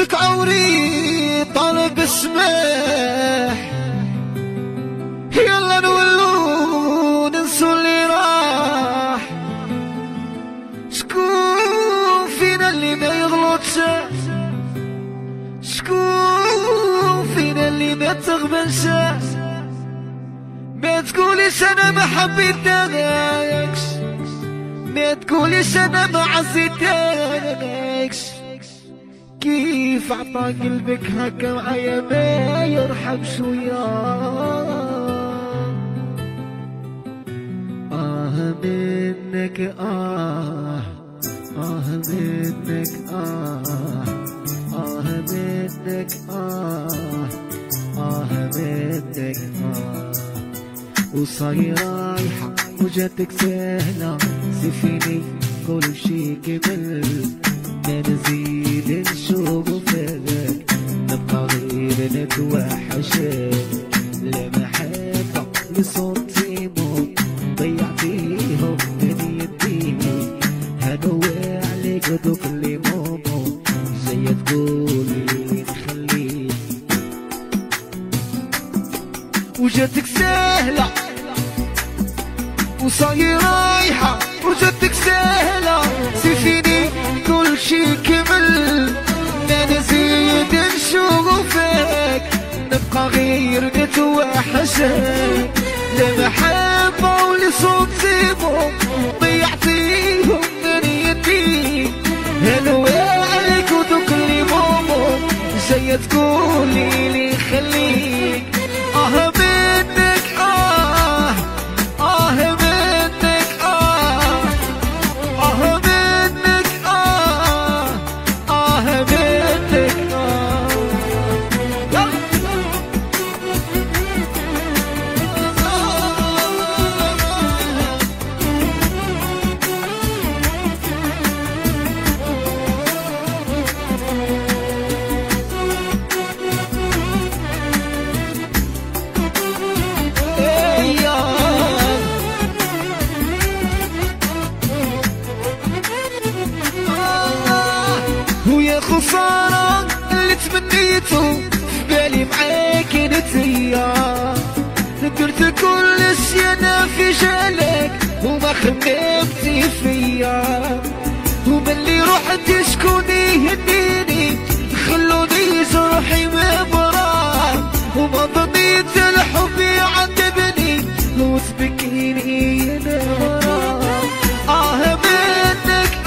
لك عوري طالب اسمح، يلا نولو ننسو اللي راح. شكون فينا اللي ما يغلطش؟ شكون فينا اللي ما تغبنش؟ ما تقوليش انا ما حبيتكش، ما تقوليش انا ما عزيتكش. كيف عطى قلبك هكا معايا ما يرحم شوية؟ منك منك منك منك وصاير رايحة وجاتك سهلة، سيفيني كل شي كمل. ما نزيد نشوفك نبقى غير نتوحشك. لا محبة لصوتي موت ضيعتيهم من يدي، هنوي عليك دوك اللي مومو زي تقولي نخليك. وجاتك سهلة وصاير رايحة وجاتك سهلة، سيفيني كل شي كمل. ما نزيد نشوفك نبقى غير نتوحشك. لا محبة ولصوت زيبهم ضيعتيهم من يدي، هنوي عليك ودوك اللي مومو جاية تقولي لي خليك. منك منك خسارة اللي تمنيته في بالي معاك نتيا. درت كل شي انا في جالك وما خممتي فيا، وملي رحت شكون يهديني خلوني جرحي مبرار، وما ظنيت الحب يعذبني وتبكيني انا وراه. منك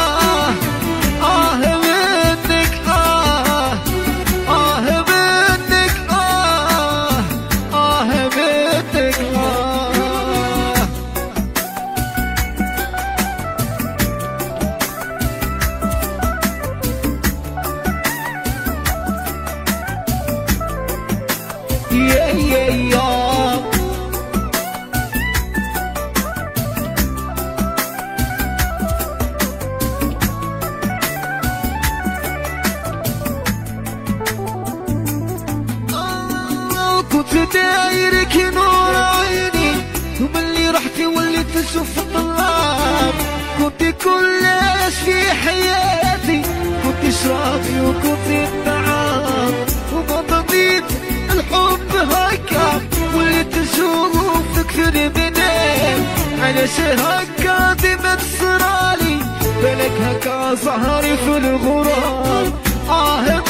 كنت دايرك نور عيني، وملي رحتي وليت نشوف الظلام. كنت كل في حياتي، كنت شرابي وكنت الطعام، وما ضميت الحب هكا وليت نشوفك في المنام. علاش هكا ديما تصرالي بالك هكا ظهري في الغرام. منك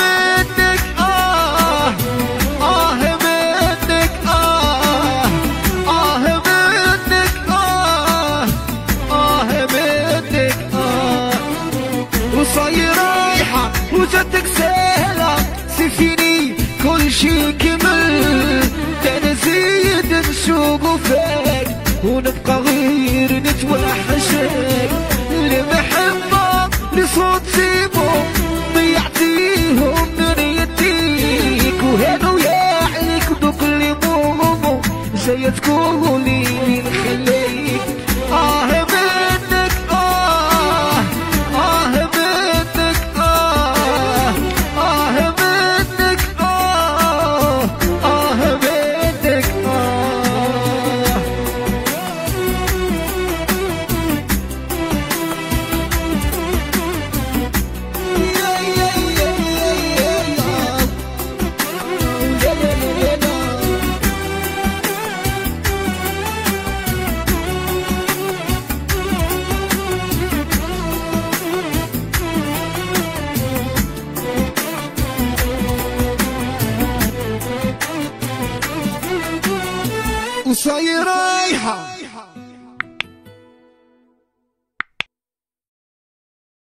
وصاير رايحة وجاتك سهلة، سيفيني كل شي كمل. لا نزيد نشوفك ونبقى غير نتوحشك. لمحبة لصوت زيبهم ضيعتيهم من يديك، وهنويا عليك دوك اللي مومو جاية تقولي لي نخليك. وصاير رايحة